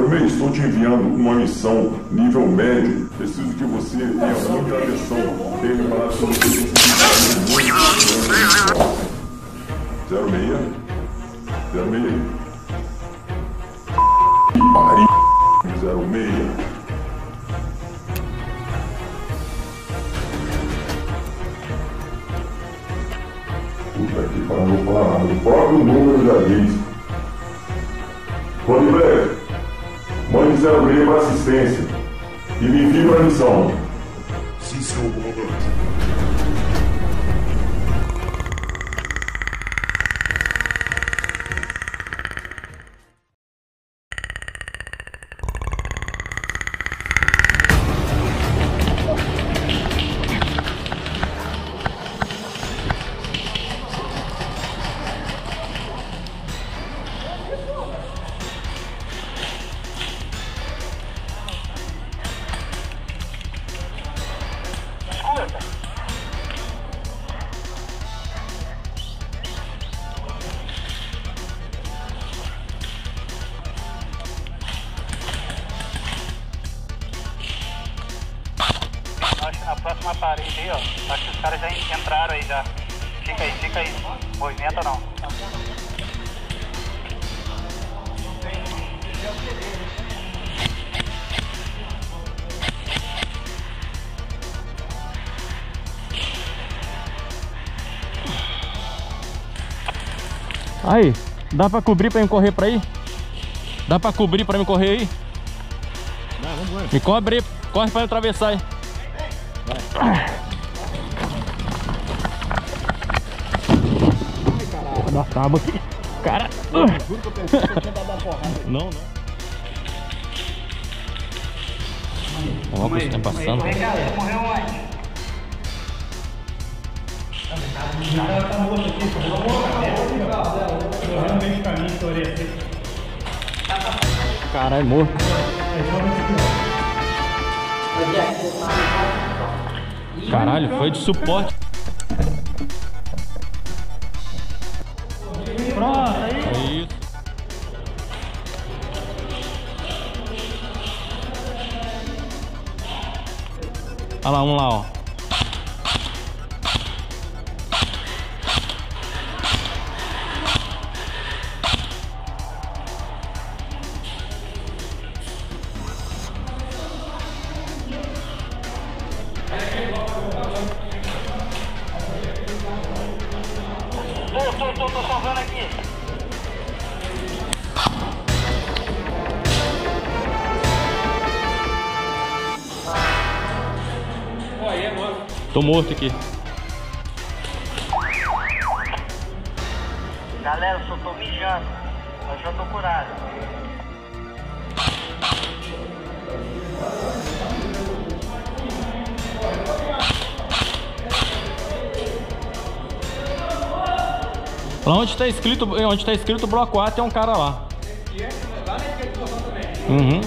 Zero Meio, estou te enviando uma missão nível médio. Preciso que você tenha muita atenção. Tenha me falado sobre você. Zero Meia. Zero Meia. Pariu. Zero Meia. Puta que pariu, não vou falar nada. O próprio número já diz. Tony Black, mande 06 para assistência e me envie para a missão. Sim, senhor comandante. Na próxima parede aí, ó. Acho que os caras já entraram aí já. Fica aí. Movimenta não. Aí, dá pra cobrir pra eu correr pra aí? Dá pra cobrir pra eu correr aí? Vai, vamos embora. Me cobre, corre pra eu atravessar aí. Vai. Porra da tábua aqui. Cara. Juro que eu pensei que eu tinha dado uma porrada. Não. Ó, o tempo passando. Morreu onde? Tá morto aqui, morreu no meio do caminho, estourei aqui. Caralho, morto. Caralho, foi de suporte. Pronto, aí. É isso. Olha lá, um lá, ó. Tô salvando aqui. Tô morto aqui. Galera, eu só tô mijando. Eu já tô curado. Lá onde tá escrito bloco A tem um cara lá. Uhum.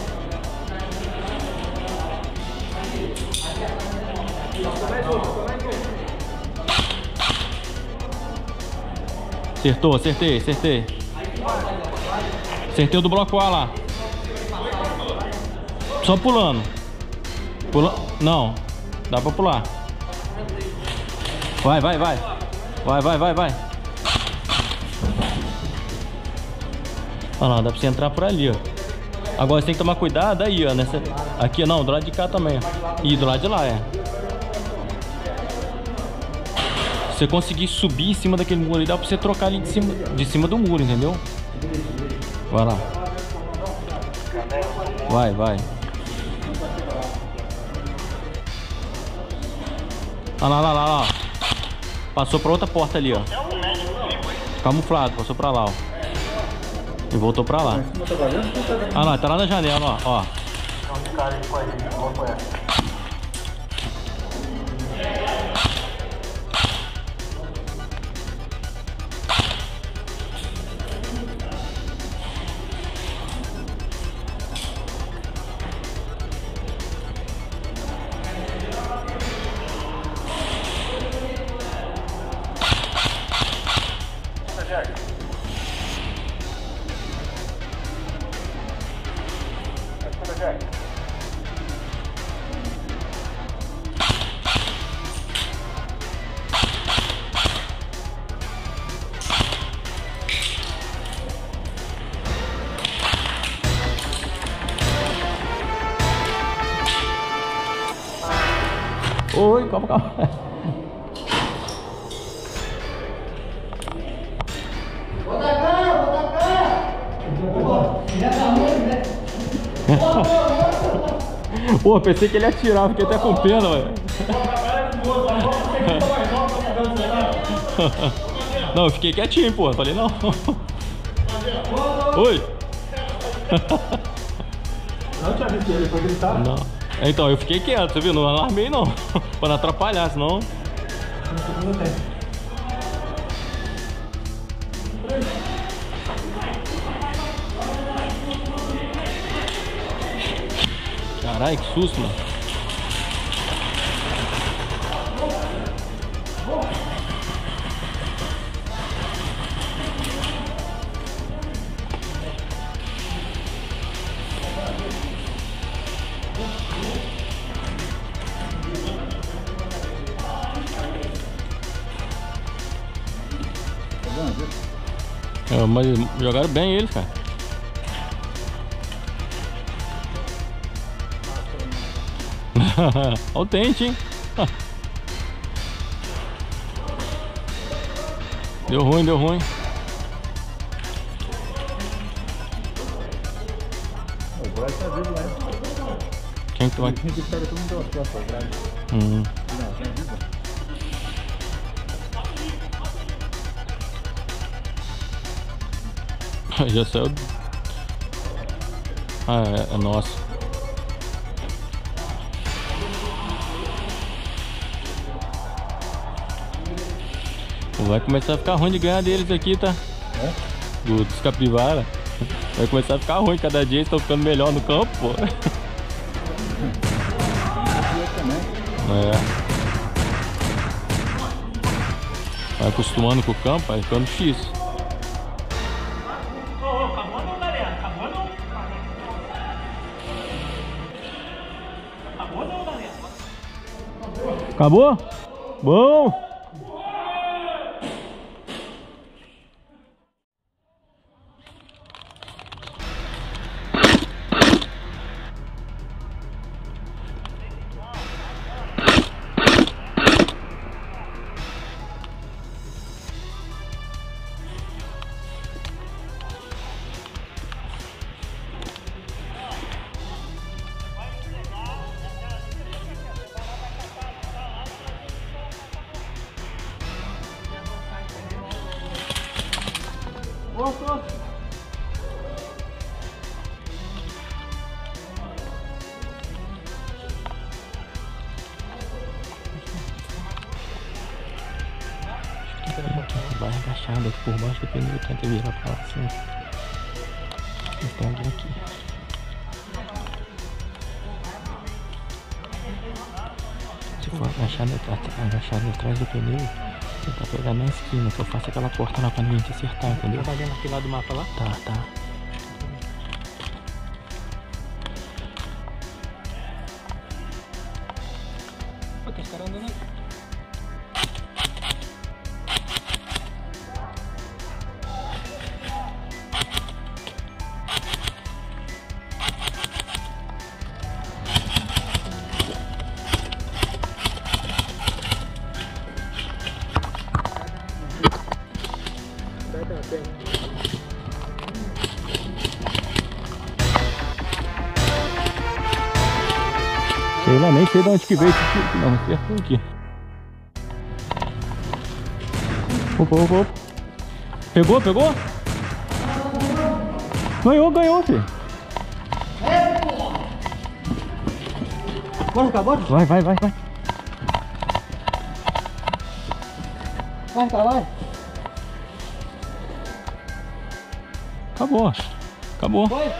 Acertei. Acertei o do bloco A lá. Só pulando. Não, dá pra pular. Vai. Olha lá, dá pra você entrar por ali, ó. Agora você tem que tomar cuidado aí, ó. Aqui não, do lado de cá também, ó. E do lado de lá, é. Se você conseguir subir em cima daquele muro ali, dá pra você trocar ali de cima do muro, entendeu? Vai lá. Vai. Olha lá. Passou pra outra porta ali, ó. Camuflado, passou pra lá, ó. E voltou pra lá. Ah lá, tá lá na janela, ó. Oi, calma, calma. Pô, pensei que ele ia atirar, fiquei até com pena, velho. Não, eu fiquei quietinho, pô. Falei, não. Oi. Não tinha visto ele, foi gritar. Não. Então, eu fiquei quieto, você viu? Não alarmei, não. Pra não atrapalhar, senão... Caralho, que susto, mano. É, mas jogaram bem eles, cara. Olha o dente, hein? Deu ruim, deu ruim. O Braz tá vivo lá. Quem que tu vai... Quem que pega todo mundo pelas costas, o Braz. Não, tem vida. Já saiu. Ah, é nosso. Vai começar a ficar ruim de ganhar deles aqui, tá? É? Dos capivara. Vai começar a ficar ruim, cada dia eles estão ficando melhor no campo, pô. É. Vai acostumando com o campo, vai ficando difícil. Acabou não, galera? Acabou não? Acabou não, galera? Acabou? Bom! Vai agachado aqui por baixo do pneu, tenta virar pra lá assim. Tem alguém aqui. Se for agachado atrás do pneu, tentar pegar na esquina, que eu faço aquela porta lá pra ninguém te acertar, entendeu? Tá vendo aquele lado do mapa lá? Tá. Pô, tem os caras andando aqui. Sei lá, nem sei de onde que veio esse tiro. Não, acertou aqui. Opa. Pegou? Ganhou, filho. Bora, cara, bora. Vai. Vai, cara, vai. Acabou. Foi.